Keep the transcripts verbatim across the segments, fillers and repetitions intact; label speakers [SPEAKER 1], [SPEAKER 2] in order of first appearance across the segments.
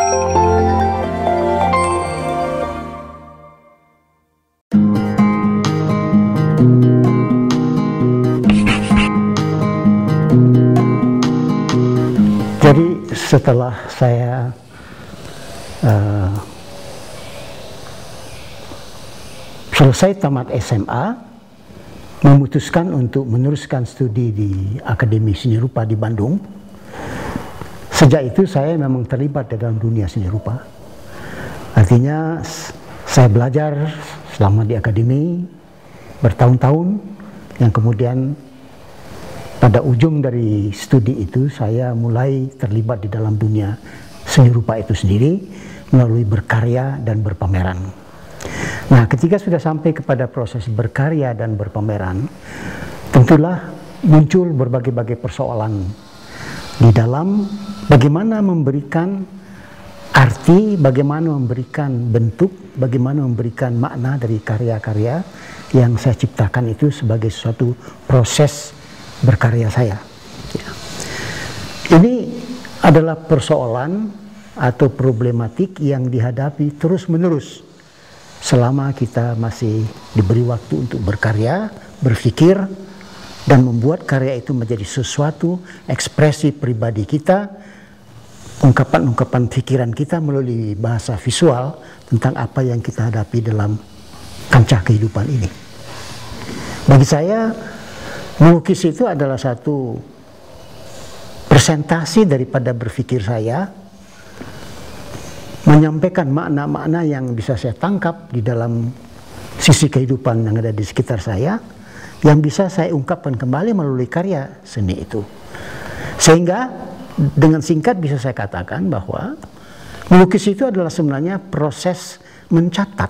[SPEAKER 1] Jadi setelah saya uh, selesai tamat S M A, memutuskan untuk meneruskan studi di Akademi Seni Rupa di Bandung. Sejak itu saya memang terlibat dalam dunia seni rupa. Artinya saya belajar selama di akademi bertahun-tahun, yang kemudian pada ujung dari studi itu saya mulai terlibat di dalam dunia seni rupa itu sendiri melalui berkarya dan berpameran. Nah, ketika sudah sampai kepada proses berkarya dan berpameran, tentulah muncul berbagai-bagai persoalan di dalam bagaimana memberikan arti, bagaimana memberikan bentuk, bagaimana memberikan makna dari karya-karya yang saya ciptakan itu sebagai suatu proses berkarya saya. Ya. Ini adalah persoalan atau problematik yang dihadapi terus-menerus selama kita masih diberi waktu untuk berkarya, berpikir, dan membuat karya itu menjadi sesuatu ekspresi pribadi kita, ungkapan-ungkapan pikiran kita melalui bahasa visual tentang apa yang kita hadapi dalam kancah kehidupan ini. Bagi saya, melukis itu adalah satu presentasi daripada berpikir saya, menyampaikan makna-makna yang bisa saya tangkap di dalam sisi kehidupan yang ada di sekitar saya, yang bisa saya ungkapkan kembali melalui karya seni itu. Sehingga dengan singkat bisa saya katakan bahwa melukis itu adalah sebenarnya proses mencatat.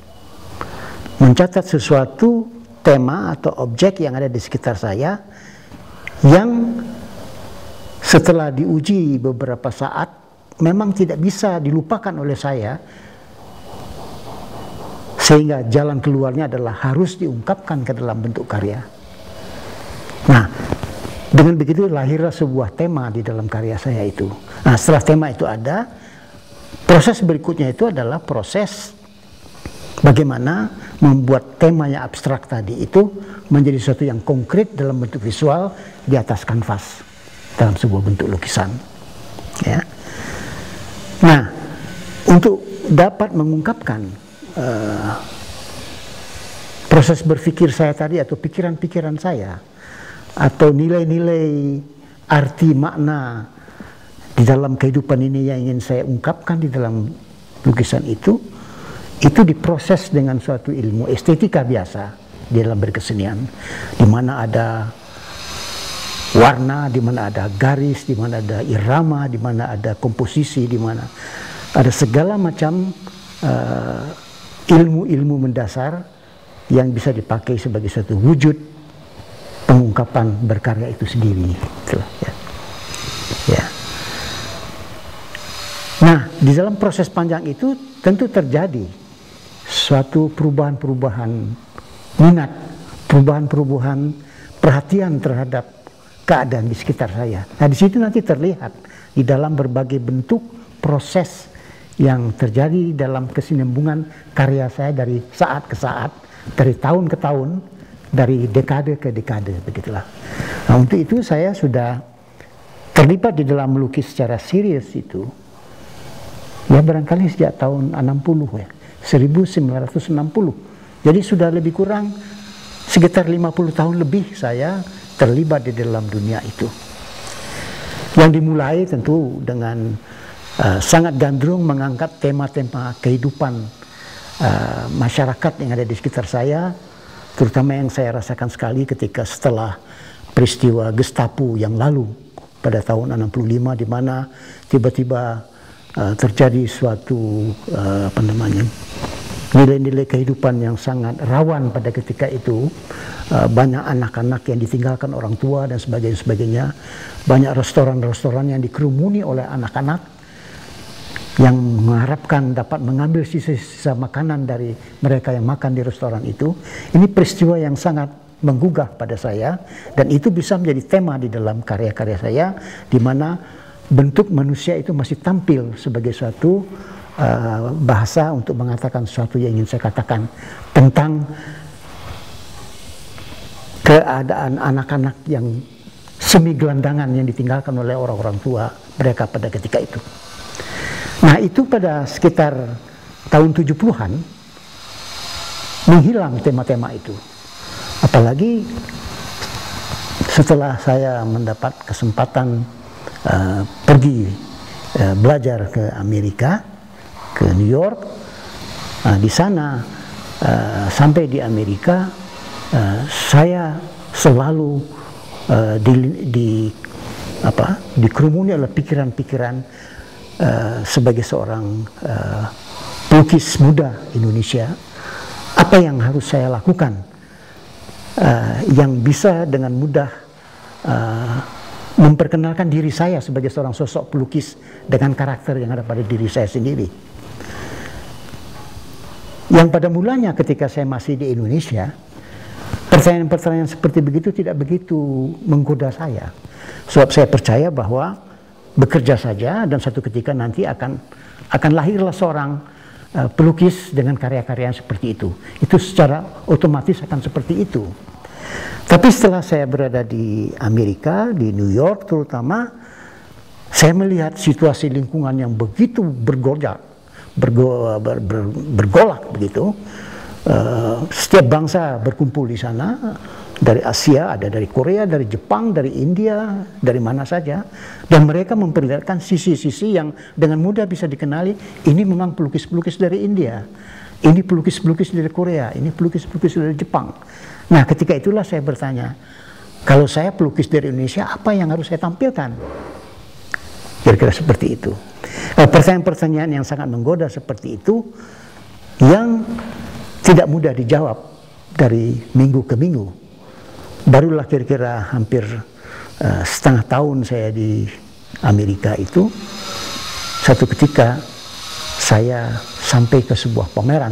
[SPEAKER 1] Mencatat sesuatu tema atau objek yang ada di sekitar saya yang setelah diuji beberapa saat memang tidak bisa dilupakan oleh saya, sehingga jalan keluarnya adalah harus diungkapkan ke dalam bentuk karya. Nah, dengan begitu lahirlah sebuah tema di dalam karya saya itu. Nah, setelah tema itu ada, proses berikutnya itu adalah proses bagaimana membuat tema yang abstrak tadi itu menjadi sesuatu yang konkret dalam bentuk visual di atas kanvas dalam sebuah bentuk lukisan. Ya. Nah, untuk dapat mengungkapkan uh, proses berpikir saya tadi atau pikiran-pikiran saya atau nilai-nilai arti makna di dalam kehidupan ini yang ingin saya ungkapkan di dalam lukisan itu, itu diproses dengan suatu ilmu estetika biasa di dalam berkesenian, di mana ada warna, di mana ada garis, di mana ada irama, di mana ada komposisi, di mana ada segala macam ilmu-ilmu uh, mendasar yang bisa dipakai sebagai suatu wujud pengungkapan berkarya itu sendiri. Itulah, ya. Ya. Nah, di dalam proses panjang itu tentu terjadi suatu perubahan-perubahan minat, perubahan-perubahan perhatian terhadap keadaan di sekitar saya. Nah, di situ nanti terlihat di dalam berbagai bentuk proses yang terjadi dalam kesinambungan karya saya dari saat ke saat, dari tahun ke tahun, dari dekade ke dekade, begitulah. Nah, untuk itu saya sudah terlibat di dalam melukis secara serius itu, ya barangkali sejak tahun enam puluh ya. seribu sembilan ratus enam puluh. Jadi sudah lebih kurang sekitar lima puluh tahun lebih saya terlibat di dalam dunia itu. Yang dimulai tentu dengan uh, sangat gandrung mengangkat tema-tema kehidupan uh, masyarakat yang ada di sekitar saya, terutama yang saya rasakan sekali ketika setelah peristiwa Gestapo yang lalu pada tahun enam puluh lima, di mana tiba-tiba Uh, terjadi suatu uh, apa namanya nilai-nilai kehidupan yang sangat rawan pada ketika itu. Uh, banyak anak-anak yang ditinggalkan orang tua dan sebagainya sebagainya, banyak restoran-restoran yang dikerumuni oleh anak-anak yang mengharapkan dapat mengambil sisa-sisa makanan dari mereka yang makan di restoran itu. Ini peristiwa yang sangat menggugah pada saya, dan itu bisa menjadi tema di dalam karya-karya saya, di mana bentuk manusia itu masih tampil sebagai suatu uh, bahasa untuk mengatakan sesuatu yang ingin saya katakan tentang keadaan anak-anak yang semi gelandangan yang ditinggalkan oleh orang-orang tua mereka pada ketika itu. Nah, itu pada sekitar tahun tujuh puluhan menghilang tema-tema itu. Apalagi setelah saya mendapat kesempatan uh, pergi uh, belajar ke Amerika, ke New York, uh, di sana uh, sampai di Amerika uh, saya selalu uh, di, di apa dikerumuni oleh pikiran-pikiran uh, sebagai seorang uh, pelukis muda Indonesia, apa yang harus saya lakukan uh, yang bisa dengan mudah Uh, memperkenalkan diri saya sebagai seorang sosok pelukis dengan karakter yang ada pada diri saya sendiri. Yang pada mulanya ketika saya masih di Indonesia, pertanyaan-pertanyaan seperti begitu tidak begitu menggoda saya. Sebab saya percaya bahwa bekerja saja dan satu ketika nanti akan akan lahirlah seorang uh, pelukis dengan karya-karya yang seperti itu. Itu secara otomatis akan seperti itu. Tapi setelah saya berada di Amerika, di New York terutama, saya melihat situasi lingkungan yang begitu bergojak, bergo, ber, ber, bergolak begitu. Uh, setiap bangsa berkumpul di sana, dari Asia, ada dari Korea, dari Jepang, dari India, dari mana saja. Dan mereka memperlihatkan sisi-sisi yang dengan mudah bisa dikenali, ini memang pelukis-pelukis dari India. Ini pelukis-pelukis dari Korea, ini pelukis-pelukis dari Jepang. Nah, ketika itulah saya bertanya, kalau saya pelukis dari Indonesia, apa yang harus saya tampilkan? Kira-kira seperti itu. Pertanyaan-pertanyaan yang sangat menggoda seperti itu, yang tidak mudah dijawab dari minggu ke minggu. Barulah kira-kira hampir uh, setengah tahun saya di Amerika itu, satu ketika saya sampai ke sebuah pameran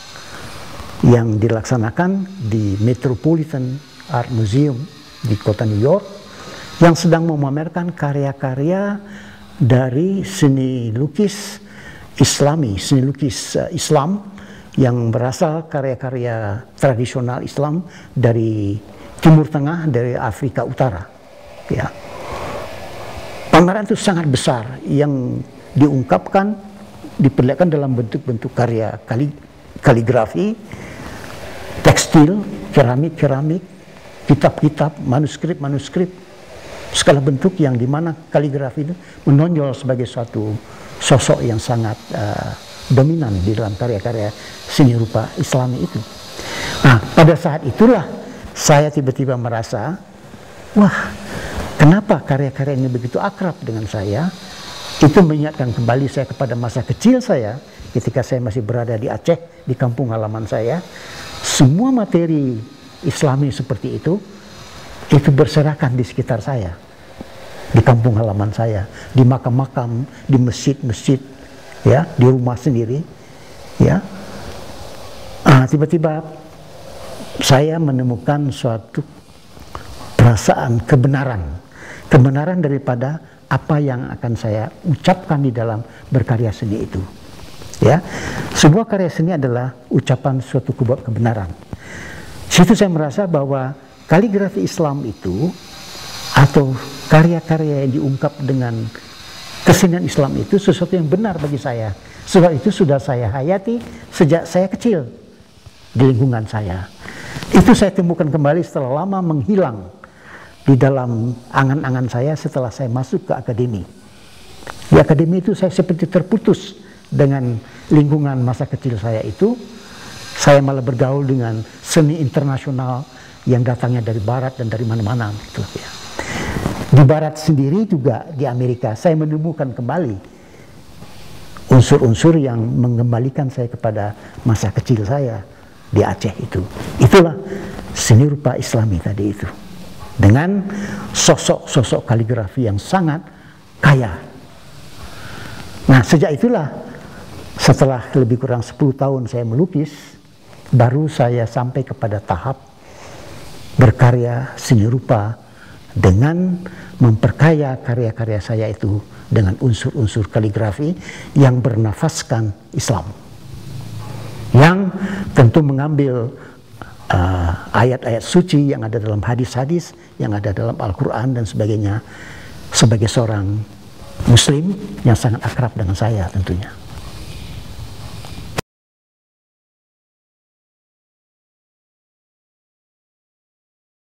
[SPEAKER 1] yang dilaksanakan di Metropolitan Art Museum di kota New York, yang sedang memamerkan karya-karya dari seni lukis Islami, seni lukis uh, Islam yang berasal karya-karya tradisional Islam dari Timur Tengah, dari Afrika Utara. Ya. Pameran itu sangat besar yang diungkapkan, diperlihatkan dalam bentuk-bentuk karya kali, kaligrafi, tekstil, keramik-keramik, kitab-kitab, manuskrip-manuskrip, segala bentuk yang dimana kaligrafi itu menonjol sebagai suatu sosok yang sangat uh, dominan di dalam karya-karya seni rupa Islami itu. Nah, pada saat itulah saya tiba-tiba merasa, wah, kenapa karya-karya ini begitu akrab dengan saya? Itu mengingatkan kembali saya kepada masa kecil saya ketika saya masih berada di Aceh, di kampung halaman saya. Semua materi Islami seperti itu, itu berserakan di sekitar saya, di kampung halaman saya, di makam-makam, di masjid-masjid, ya, di rumah sendiri, ya. Ah, tiba-tiba saya menemukan suatu perasaan kebenaran, kebenaran daripada apa yang akan saya ucapkan di dalam berkarya seni itu. Ya, sebuah karya seni adalah ucapan suatu kebenaran. Situ saya merasa bahwa kaligrafi Islam itu atau karya-karya yang diungkap dengan kesenian Islam itu sesuatu yang benar bagi saya. Sebab itu sudah saya hayati sejak saya kecil di lingkungan saya. Itu saya temukan kembali setelah lama menghilang di dalam angan-angan saya setelah saya masuk ke akademi. Di akademi itu saya seperti terputus dengan lingkungan masa kecil saya itu. Saya malah bergaul dengan seni internasional yang datangnya dari barat dan dari mana-mana gitu ya. Di barat sendiri juga di Amerika saya menemukan kembali unsur-unsur yang mengembalikan saya kepada masa kecil saya di Aceh itu. Itulah seni rupa Islami tadi itu. Dengan sosok-sosok kaligrafi yang sangat kaya. Nah, sejak itulah setelah lebih kurang sepuluh tahun saya melukis, baru saya sampai kepada tahap berkarya seni rupa dengan memperkaya karya-karya saya itu dengan unsur-unsur kaligrafi yang bernafaskan Islam, yang tentu mengambil ayat-ayat uh, suci yang ada dalam hadis-hadis, yang ada dalam Al-Quran dan sebagainya, sebagai seorang Muslim yang sangat akrab dengan saya tentunya.